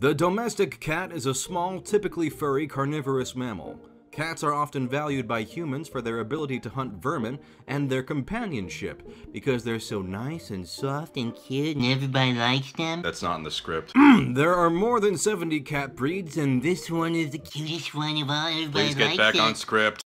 The domestic cat is a small, typically furry, carnivorous mammal. Cats are often valued by humans for their ability to hunt vermin and their companionship, because they're so nice and soft and cute and everybody likes them. That's not in the script. There are more than 70 cat breeds, and this one is the cutest one of all. Everybody Please get likes back it. on script.